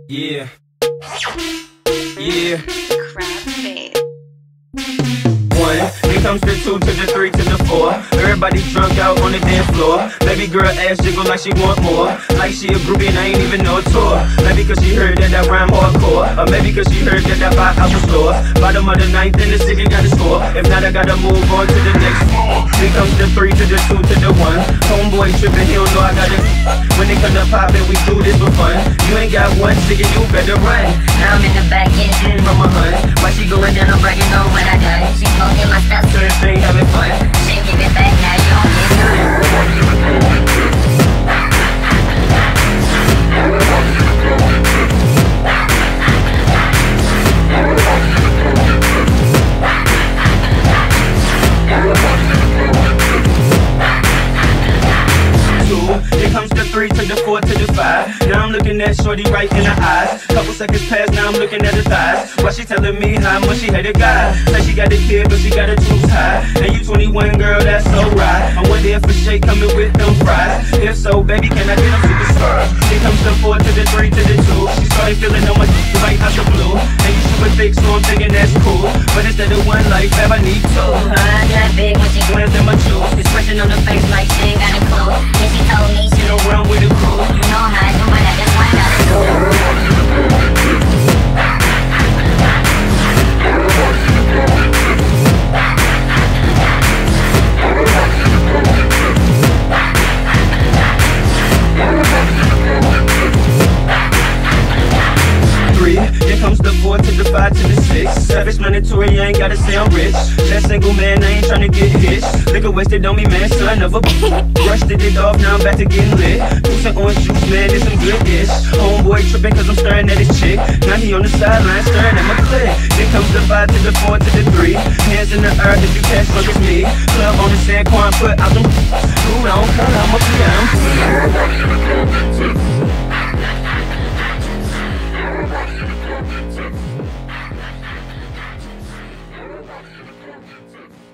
Yeah. Yeah. Crapface. One, then comes the two to the three to the four. Everybody drunk out on the dance floor. Baby girl ass jiggle like she want more. Like she a groupie and I ain't even know a tour. Maybe cause she heard that I rhyme hardcore. Or maybe cause she heard that I buy out the store. Bottom of the ninth and the city got the score. If not I gotta move on to the next floor. Then comes the three to the two to the one. Homeboy trippin', he don't know I got it. When they come to poppin', we do this for fun. You ain't got one ticket, you better run. Now I'm in the back getting From a hunt. Why she going down, I'm bragging on what I done. She smoking my stuff, So this ain't having fun. she give it back, now you don't get none. Here comes the three to the four to the five. Now I'm looking at shorty right in the eyes. Couple seconds pass, now I'm looking at her thighs. Why she telling me how much she hate a guy? Say she got a kid, but she got her tubes high. And you 21, girl, that's so right. I wonder if a shake coming with them fries. If so, baby, can I get them superstars? Here comes the four to the three to the two. She started feeling on my right out the blue. And you super thick, so I'm thinking that's cool. But instead of one life, have I need two. I got big when she Glance in my shoes. expression on the face like she ain't got a clue. And she told me she You don't run with a crew. you know how I do, but I just want to do. Three, here comes the four to the five to the six. Savage mandatory, I ain't gotta say I'm rich. That single man, I ain't tryna get hitched. Liquor wasted on me, man, son of a brushed it off, now I'm back to getting lit. Juice and orange juice, man, this some good ish. Homeboy tripping cause I'm staring at his chick. Now he on the sideline staring at my clip. Then comes the five to the four to the three. Hands in the earth if you catch fuck it's me. Club on the San Juan, put out them. Cool on, I'm up and down. Everybody